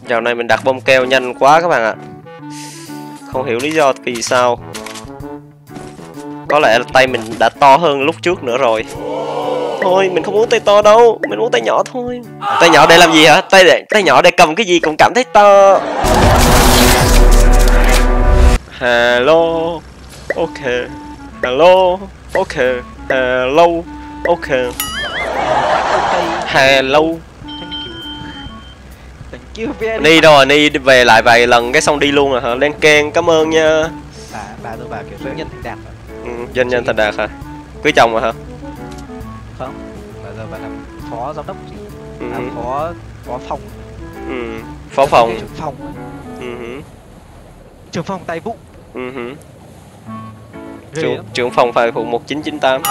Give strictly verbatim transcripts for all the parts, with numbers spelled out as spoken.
Dạo này mình đặt bông keo nhanh quá các bạn ạ. Không hiểu lý do vì sao. Có lẽ là tay mình đã to hơn lúc trước nữa rồi. Thôi mình không muốn tay to đâu, mình muốn tay nhỏ thôi. Tay nhỏ để làm gì hả? Tay để, tay nhỏ để cầm cái gì cũng cảm thấy to. Hello. Ok. Hello. Ok. Hello. Ok. Hello. Ni đâu à? Ni về lại vài lần cái xong đi luôn rồi hả? Lên keng, cảm ơn nha. Bà, bà tôi bảo kiểu doanh nhân thành đạt rồi. Ừ, doanh nhân thành đạt hả? Cưới chồng rồi hả? Không, bây giờ bà làm phó giám đốc gì? Ừ. Làm phó, phó phòng. Ừ. Phó phòng. Trưởng phòng. Ừ. Trưởng phòng tài vụ. Ừ. Trưởng, trưởng phòng phải phụ một chín chín tám.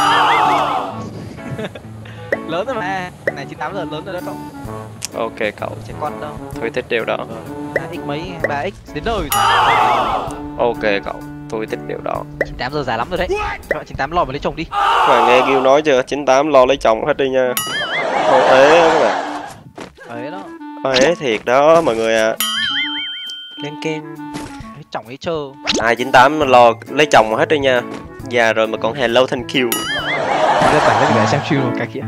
Lớn rồi mà. Này chín tám giờ lớn rồi đó cậu. Ok cậu. Trẻ con đâu. Tôi thích điều đó. hai x mấy, ba x đến đời. Ok cậu. Tôi thích điều đó. chín tám giờ già lắm rồi đấy. Các bạn chín tám lo mà lấy chồng đi. Các bạn nghe Gil nói chưa? chín tám lo lấy chồng hết đi nha. Thôi ế các bạn. Ế đó. Ế thiệt đó mọi người ạ. À. Lên keng. Lấy chồng ấy trơ. Ai chín tám lo lấy chồng hết đi nha. Già rồi mà còn hello thank you. Bây giờ phải lên để xem stream một cái kia.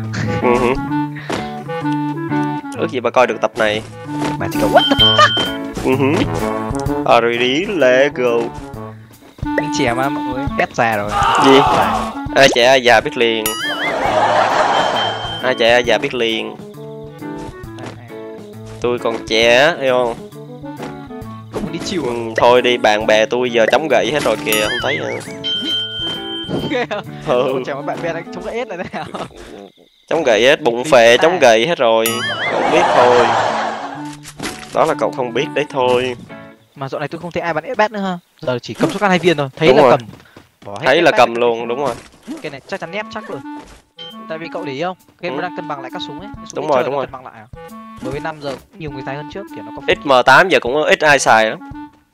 Ước gì bà coi được tập này. Bà chỉ có what the fuck. Already let's go. Mình trẻ mà mọi người bét già rồi. Gì? Ai trẻ ai già biết liền. Ai trẻ ai già biết liền. Tôi còn trẻ, hiểu không? Không đi chiều. Ừ, thôi đi, bạn bè tôi giờ chống gậy hết rồi kìa, không thấy nữa. Ừ. Chào các bạn bè đang chống gậy hết rồi đấy hả? Chống gậy hết, bụng phệ chống gậy hết rồi. Cậu biết thôi. Đó là cậu không biết đấy thôi. Mà dạo này tôi không thấy ai bắn ép bét nữa ha. Giờ chỉ cầm số căn hai viên thôi, thấy đúng là rồi. cầm. Bỏ thấy là cầm luôn, đúng rồi. Cái này chắc chắn nép chắc rồi. Tại vì cậu để ý không? Game ừ. nó đang cân bằng lại các súng ấy. Súng đúng rồi, đúng rồi. Cân bằng lại à? Bởi vì năm giờ nhiều người xài hơn trước kiểu nó có ích em tám giờ cũng ít ai xài lắm.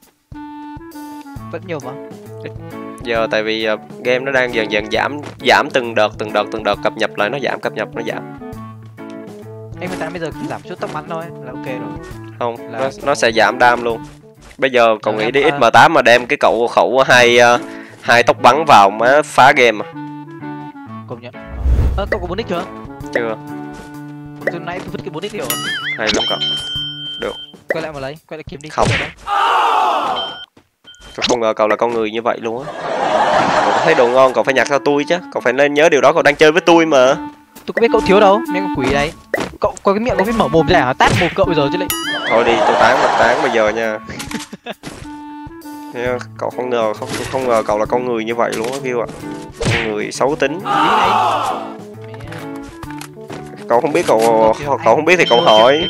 Vẫn nhiều mà. Giờ tại vì uh, game nó đang dần dần giảm giảm từng đợt từng đợt từng đợt cập nhật lại, nó giảm cập nhật nó giảm. Em tám bây giờ giảm chút tốc bắn thôi là ok rồi. Không, là... nó nó sẽ giảm đam luôn. Bây giờ cậu nghĩ đi ích em tám mà đem cái cậu khẩu hai uh, hai tốc bắn vào má phá game à. Công nhận. Ơ cậu có bốn x chưa? Chưa. Từ nãy tôi vứt cái bốn x rồi. Hay lắm cậu. Được. Quay lại mà lấy, quay lại kiếm đi. Không. Tôi không ngờ cậu là con người như vậy luôn á. Cậu thấy đồ ngon cậu phải nhặt cho tôi chứ. Cậu phải nên nhớ điều đó, cậu đang chơi với tôi mà. Tôi có biết cậu thiếu đâu, mấy con quỷ đấy. Cậu có cái miệng có biết mở mồm ra hả? Tát mồm cậu bây giờ chứ lại. Thôi đi, tôi tán một tán bây giờ nha. Cậu không ngờ không không ngờ cậu là con người như vậy luôn á Gil ạ. Con người xấu tính. Cậu không biết cậu cậu không biết thì cậu hỏi.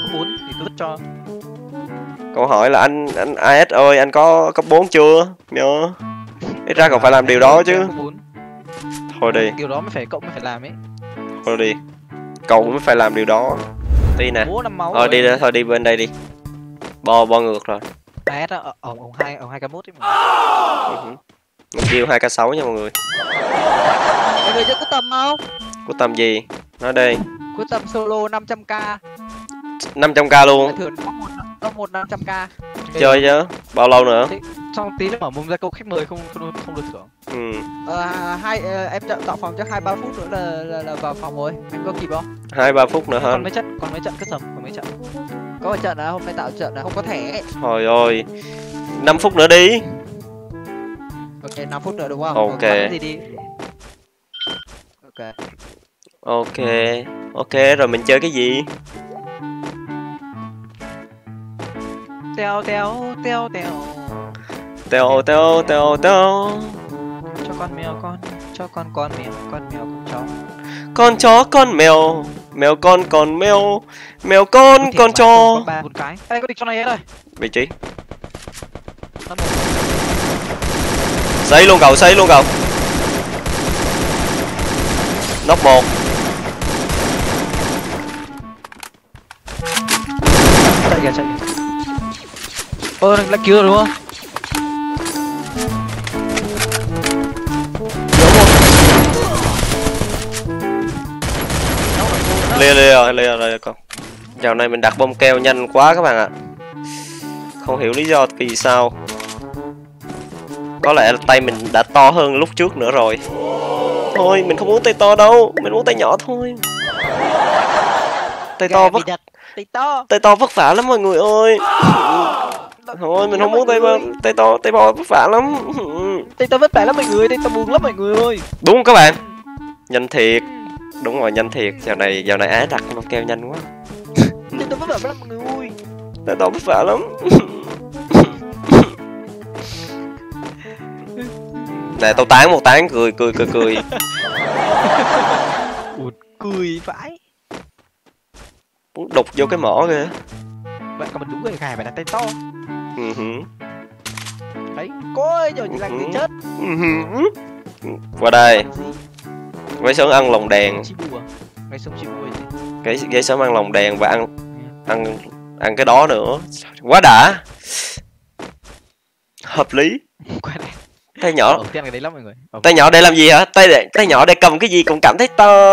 Cậu hỏi là anh anh i ét ơi, anh có cấp bốn chưa? Nhớ. Ít ra cậu phải làm điều đó chứ. Thôi đi. Điều đó mới phải cậu mới phải làm ấy. Thôi đi. Cậu mới phải làm điều đó. Đi nè. Thôi đi ra, thôi đi bên đây đi. Bo bo ngược rồi. i ét ở ông ông hai ông hai k mốt ấy mà. Kêu hai k sáu nha mọi người. Mọi người chơi có tầm không? Có tầm gì? Nói đi. Có tầm solo năm trăm k. năm trăm k luôn. Thường có một có một năm trăm k. Chơi chứ. Bao lâu nữa? Xong tí nữa mở mồm ra câu khách mời không không không được thưởng. Ừ. Ờ hai em tạo phòng chắc hai ba phút nữa là, là là vào phòng rồi. Anh có kịp không? hai ba phút nữa hả? Còn mấy trận, còn mấy trận cứ sầm, còn mấy trận. Có một trận là hôm nay tạo trận là không có thẻ. Thôi ơi. năm phút nữa đi. Ok, năm phút nữa đúng không? Ok. Gì đi. Ok. Ok. Ok, rồi mình chơi cái gì? Teo teo teo teo. Teo teo teo teo. Cho con mèo con, cho con con mèo, con mèo con chó. Con chó con mèo, mèo con con mèo, mèo con con chó. Con ba một cái. Đây có địch cho này hết rồi. Vị trí. Xây luôn cậu, xây luôn cậu. Nóc một. Chạy kìa, chạy kìa. Ơ, lại cứu rồi đúng không? Lìa lìa lìa lìa con. Dạo này mình đặt bông keo nhanh quá các bạn ạ. Không hiểu lý do vì sao. Có lẽ là tay mình đã to hơn lúc trước nữa rồi. Thôi mình không muốn tay to đâu, mình muốn tay nhỏ thôi. Tay to vất tay to tay to vất vả lắm mọi người ơi. Thôi mình không muốn tay tay to tay to vất vả lắm. Tay to vất vả lắm mọi người, tay to buồn lắm mọi người ơi. Đúng các bạn, nhanh thiệt. Đúng rồi, nhanh thiệt. Dạo này dạo này Á đặt bông keo nhanh quá. Tay to vất vả lắm mọi người ơi. Tay to vất vả lắm. Nè tao tán một tán cười cười cười cười. Ủa, cười vãi. Muốn đục vô cái mỏ kìa. Vậy còn mình đúng người gài phải đặt tay to. Uh-huh. Đấy, coi rồi chỉ là người chết. Uh-huh. Qua đây. Gáy sớm ăn lồng đèn. Gáy sớm chim bùa gì? Gáy gáy sớm ăn lồng đèn và ăn ăn ăn cái đó nữa. Quá đã. Hợp lý. Qua đây. Tay nhỏ. Đầu tiên cái đấy lắm mọi người. Ở tay nhỏ để làm gì hả? Tay để tay nhỏ để cầm cái gì cũng cảm thấy to.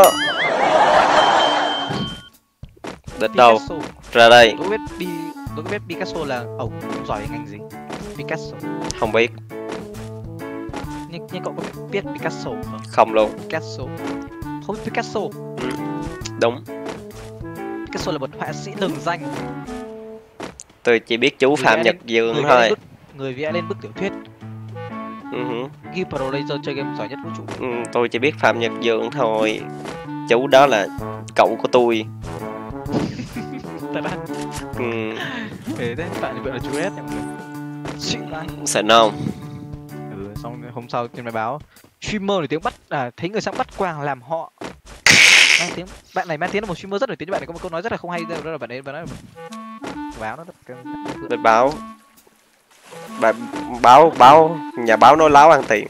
Địch đâu? Ra đây. Tôi biết đi, tôi biết Picasso là ổng giỏi về ngành gì? Picasso. Không biết. Nhưng nhưng cậu có biết Picasso không? Không luôn. Picasso. Không biết Picasso. Ừ. Đúng. Picasso là một họa sĩ lừng danh. Tôi chỉ biết chú Phạm Nhật Dương thôi. Người vẽ lên bức tiểu thuyết. Uh-huh. Ghi Pro Laser chơi game giỏi nhất vũ trụ. Ừ, tôi chỉ biết Phạm Nhật Dương thôi. Chú đó là cậu của tôi. Thật á? Ừ. Thế đấy, bạn gọi là chú S nha mọi người. Xịn vãi. Sợ không? Ừ, xong hôm sau trên bài báo streamer nổi tiếng bắt à, thấy người sang bắt quàng làm họ. Mang tiếng, bạn này mang tiếng là một streamer rất nổi tiếng, bạn này có một câu nói rất là không hay, đó là bạn ấy bạn nói báo nó Bài báo. Bài báo báo nhà báo nói láo ăn tiền.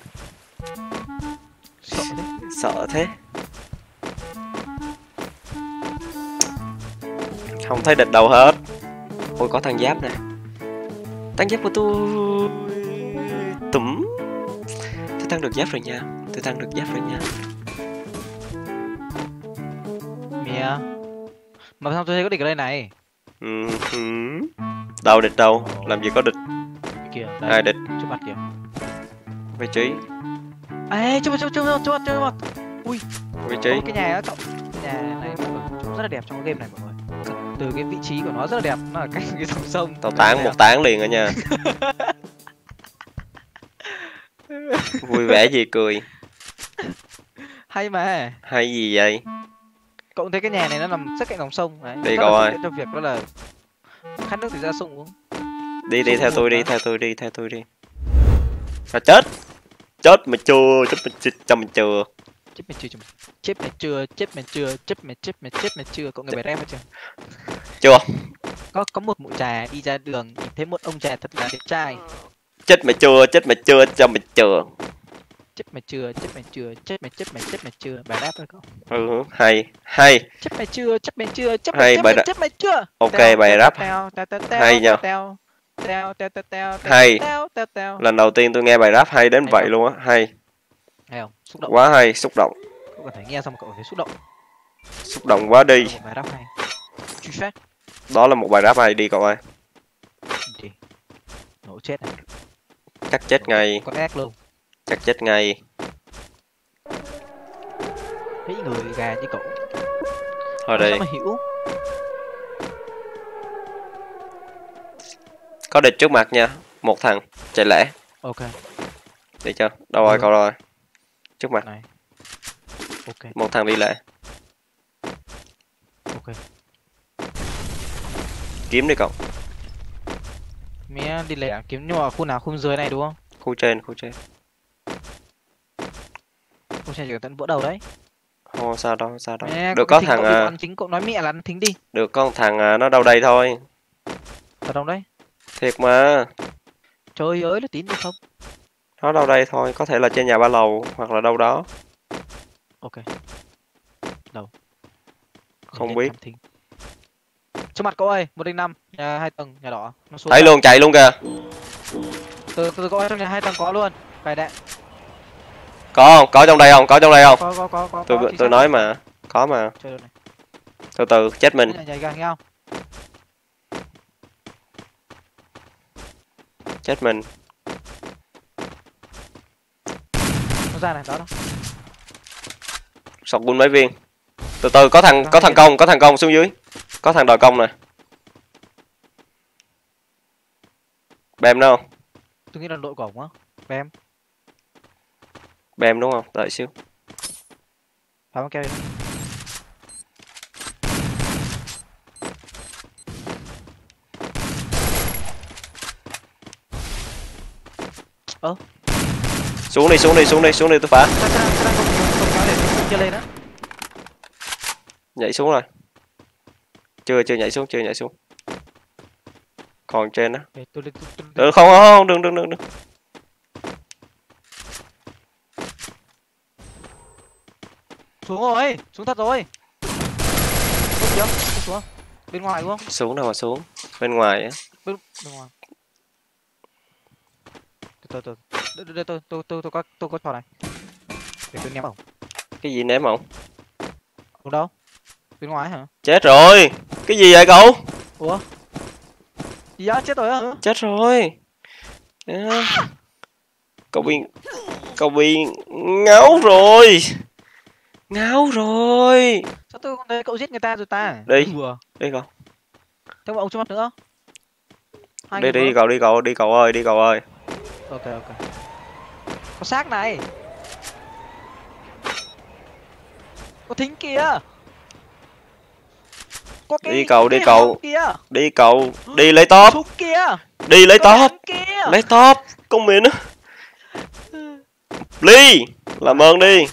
Sợ thế. Sợ thế. Không thấy địch đâu hết. Ôi có thằng giáp nè. Tăng giáp của tôi. Túm. Tôi tăng được giáp rồi nha. Tôi tăng được giáp rồi nha. Mẹ. Mà sao tôi thấy có địch ở đây này? Ừ, ừ. Đâu địch đâu? Làm gì có địch? Kìa, đây. Ai địch? Trước mặt kìa. Vị trí. Ê, trước mặt, trước mặt, trước mặt, trước mặt. Ui. Vị trí. Cái nhà đó cậu. Cái nhà này rất là đẹp trong cái game này mọi người. Từ cái vị trí của nó rất là đẹp, nó là cách cái dòng sông. Tao tán một tán liền rồi nha. Vui vẻ gì cười. Hay mà. Hay gì vậy? Cậu thấy cái nhà này nó nằm sát cạnh dòng sông đấy. Đi cậu ơi. Cho việc đó là khát nước thì ra sông uống. Đi đi theo tôi đi, theo tôi đi, theo tôi đi. À, chết. Chết mà chưa, chết mà chết cho mình chưa. Chết mày chưa, chết mày chưa, chết mày chưa, chết mày chết mày chết mày chưa, cậu người bài rap chưa? Chưa. Có có một mụ già đi ra đường nhìn thấy một ông già thật là đẹp trai. Chết mày chưa, chết mày chưa cho mình chưa. Chết mày chưa, chết mày chưa, chết mày chết mày chết mày chưa, bài rap thôi cậu. Ừ, hay, hay. Chết mày chưa, chết mày chưa, chết mày chết mày chết mày chưa. Ok, bài rap hay nha. Hay. Lần đầu tiên tôi nghe bài rap hay đến vậy luôn á, hay. Hay không? Xúc động. Quá hay, xúc động. Cậu có thể nghe xong cậu thấy xúc động. Xúc động quá đi. Một bài rap hay. Truy phát. Đó là một bài rap hay đi cậu ơi. Gì? Nổ chết này. Chắc chết ngay. Có ác luôn. Chắc chết ngay. Mấy người gà như cậu. Thôi đi. Sao mà hiểu? Có địch trước mặt nha. Một thằng chạy lẻ. Ok. Đi chưa? Đâu rồi ừ. Cậu rồi. Trước mặt này. Ok. Một thằng đi lẻ. Ok. Kiếm đi cậu. Mẹ đi lẻ kiếm, nhưng mà khu nào, khu dưới này đúng không? Khu trên, khu trên. Khu trên chỉ cần tận vỡ đầu đấy. Ồ, sao đâu, sao đâu. Mẹ, được có thằng à... chính cậu nói mẹ là nó thính đi. Được con thằng à, nó đâu đây thôi. Ở đâu đấy? Thiệt mà. Trời ơi là tín được không? Nó đâu đây thôi, có thể là trên nhà ba lầu hoặc là đâu đó. Ok. Đâu? Không biết. Trước mặt cậu ơi, một零năm, nhà hai tầng, nhà đỏ. Nó xuống thấy luôn, chạy luôn kìa. Từ từ cậu ơi, trong nhà hai tầng có luôn. Vài đạn. Có không? Có trong đây không? Có trong đây không? Có có có có. Tôi có, tôi nói mà, có mà. Chơi này. Từ từ chết mình. Nhảy ra nghe không? Chết mình. Nó ra này, đó đó. Sọt bun mấy viên. Từ từ có thằng có thằng công, có thằng công xuống dưới. Có thằng đòi công này. Bem đâu? Tôi nghĩ là đội của ổng á. Bem. Bem đúng không? Đợi xíu. Phá băng keo đi. Ơ. Xuống đi, xuống đi, xuống đi, xuống đi tôi phá. Sao sao sao không không kéo để không chưa lên á. Nhảy xuống rồi. Chưa chưa nhảy xuống, chưa nhảy xuống. Còn trên đó. Để tôi lên tôi, tôi, Ừ, không không không, đừng đừng đừng đừng. Xuống rồi, xuống thật rồi. Xuống chưa? Xuống xuống. Bên ngoài đúng không? Xuống đâu mà xuống. Bên ngoài á. Bên bên ngoài. Từ từ từ. Đây tôi tôi tôi tôi có tôi có trò này. Để tôi ném ổng. Cái gì ném ổng? Ổng đâu? Bên ngoài hả? Chết rồi. Cái gì vậy cậu? Ủa? Gì á, chết rồi á hả? Chết rồi. À. Cậu bị cậu bị ngáo rồi. Ngáo rồi. Sao tôi không thấy cậu giết người ta rồi ta? Đi. Đùa. Đi cậu. Thế mà ông chưa mắt nữa. Hai Đi người đi nữa. cậu, đi cậu, đi cậu ơi, đi cậu ơi. Ok ok. Có xác này. Có thính kìa. Có cái Đi cậu, cái đi cậu. hòm kìa. Đi cậu, đi lấy top. Súng kìa. Đi lấy Có top. đạn kìa. Lấy top. Con miệng á. Ly, làm ơn đi.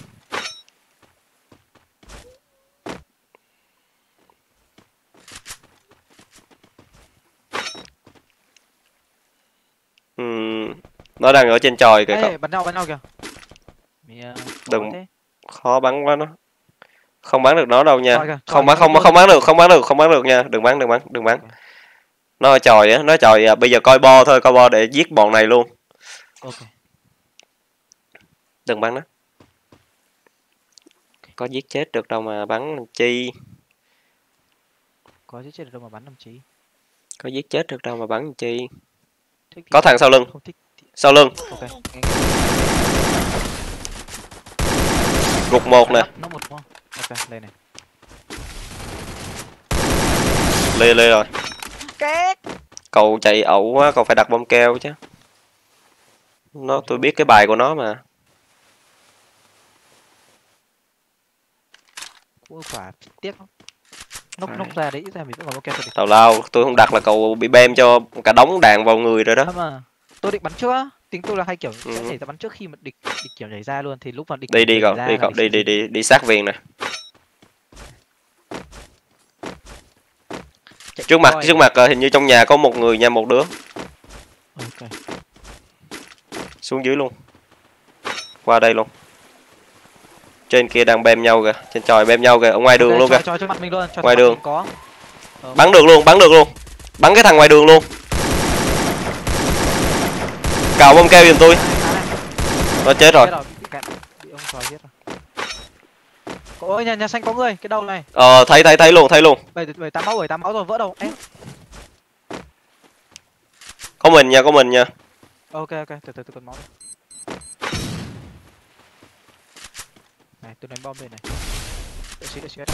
Ừm, nó đang ở trên chòi kìa cậu. Ê, bắn nhau bắn nhau kìa. Mẹ, Đừng thế. khó bắn quá nó. Không bắn được nó đâu nha. Chòi kìa, Không chòi bắn không nó không bắn được, không bắn được, không bắn được nha. Đừng bắn, đừng bắn, đừng bắn. Ok. Nó ở chòi á, nó chòi à, bây giờ coi bo thôi, coi bo để giết bọn này luôn. Ok. Đừng bắn nó. Có giết chết được đâu mà bắn làm chi. Có giết chết được đâu mà bắn làm chí. Có giết chết được đâu mà bắn làm chi. Thích thì Có thằng sau lưng. không thích thì... Sau lưng. Ok. Gục một nè. Nó một đúng không? Ok, đây này. Lê lê rồi. Két. Cậu chạy ẩu quá, cậu phải đặt bom keo chứ. Nó tôi biết cái bài của nó mà. Ui quả tiếc lắm. Nốc nốc ra đấy, ít ra mình vẫn còn ok rồi. Tào lao, tôi không đặt là cậu bị bem cho cả đống đạn vào người rồi đó. Mà tôi định bắn trước á, tính tôi là hay kiểu Ừ. sẽ nhảy ra bắn trước khi mà địch địch kiểu nhảy ra luôn thì lúc mà địch Đi đi cậu, ra đi là cậu, địch đi sẽ đi gì? đi đi sát viên nè. Chạy Trước mặt, coi. trước mặt ờ, hình như trong nhà có một người nha, một đứa. Ok. Xuống dưới luôn. Qua đây luôn. Trên kia đang bem nhau kìa, trên chòi bem nhau kìa, ở ngoài đường Ok, luôn cho, kìa. cho cho mặt mình luôn, cho Ngoài mặt đường. mình có. Ờ, Bắn được luôn, bắn được luôn. Bắn cái thằng ngoài đường luôn. Cào bom keo giùm tôi. Nó chết rồi. Chết rồi, bị cạn, bị ông tròi giết rồi. Cậu ơi, nhà nhà xanh có người, cái đầu này. Ờ thấy thấy thấy luôn, thấy luôn. Bảy bảy tám máu, bảy tám máu rồi, vỡ đầu. Ê. Có mình nha, có mình nha. Ok ok, từ từ từ còn máu. Này, tôi đánh bom đây này. Đợi xíu, đợi xíu.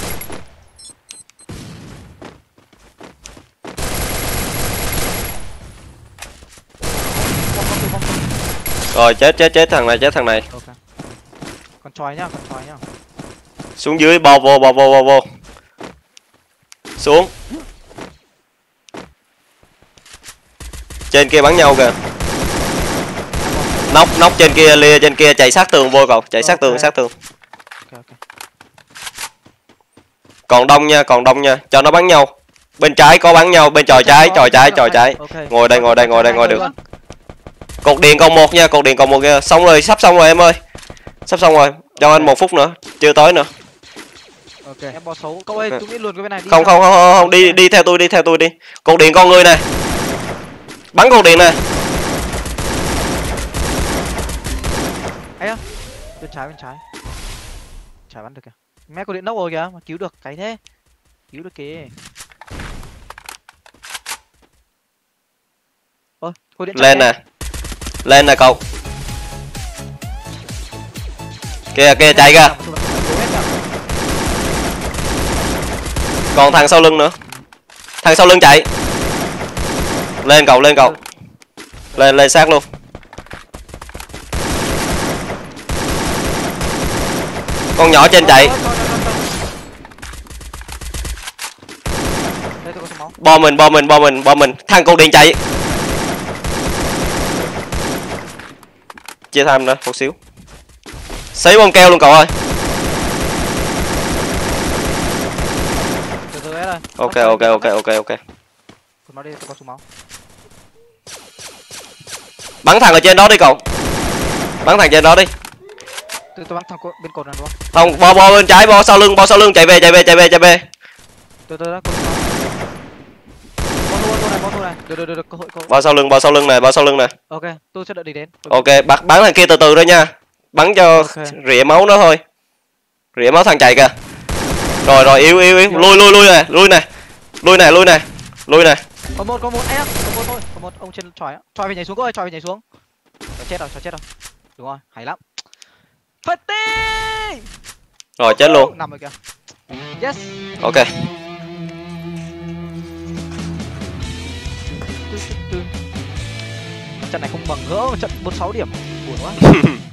Bom, bom, bom, bom. Rồi chết chết chết thằng này, chết thằng này. Ok. Còn tròi nhá, còn tròi nhá. Xuống dưới bò vô bò vô bò vô. Xuống. Trên kia bắn nhau kìa. Nóc nóc trên kia, lia trên kia chạy sát tường vô cậu, chạy sát tường Ok. sát tường. Ok ok. Còn đông nha, còn đông nha, cho nó bắn nhau. Bên trái có bắn nhau, bên chòi trái, chòi trái, chòi trái. Ok. Ngồi đây, ngồi đây, ngồi đây, ngồi được. Luôn. Cột điện còn một nha, cột điện còn một kia. Xong rồi, sắp xong rồi em ơi. Sắp xong rồi, cho Ok. anh một phút nữa, chưa tới nữa. Ok. Em bỏ xấu. Cậu ơi, Ok. tôi nghĩ luôn cái bên này đi. Không không không không, không. đi đi theo tôi, đi theo tôi đi. Cột điện con người này. Bắn cột điện này. Ấy á. Bên trái bên trái. Chả bắn được kìa. Mẹ có điện nóc rồi kìa, mà cứu được cái thế. Cứu được kìa. Ôi, có điện Lên chạy nè. Lên nè cậu. Kìa kìa chạy kìa. Còn thằng sau lưng nữa. Thằng sau lưng chạy. Lên cậu, lên cậu. Lên lên xác luôn. Con nhỏ trên chạy. Bo mình, bo mình, bo mình, bo mình. Thằng cột điện chạy. Chia tham nữa một xíu. Xấy bông keo luôn cậu ơi. Ok ok ok ok ok. Bắn thằng ở trên đó đi cậu. Bắn thằng trên đó đi. Tôi tôi bắn thằng bên cột này đúng không? Không, bo bo bên trái, bo sau lưng, bo sau lưng, chạy về chạy về chạy về chạy về. Tôi tôi đã cột. Bo thu này, bo thu này. Được được được, cơ hội cơ hội. Bo sau lưng, bo sau lưng này, bo sau lưng này. Ok, tôi sẽ đợi đi đến. Ok, bắn bắn thằng kia từ từ thôi nha. Bắn cho okay. Rỉa máu nó thôi. Rỉa máu thằng chạy kìa. Rồi rồi, yếu yếu yếu, lui lui lui này, lui này. Lui này, lui này. Lui này. Có một có một em, có một thôi, có một ông trên chòi á. Chòi về nhảy xuống coi, chòi về nhảy xuống. Chòi chết rồi, chòi chết rồi. Đúng rồi, hay lắm. Fatty! Rồi chết luôn. Nằm rồi kìa. Yes. Ok. Trận này không bằng gỡ trận bốn sáu điểm. Buồn quá.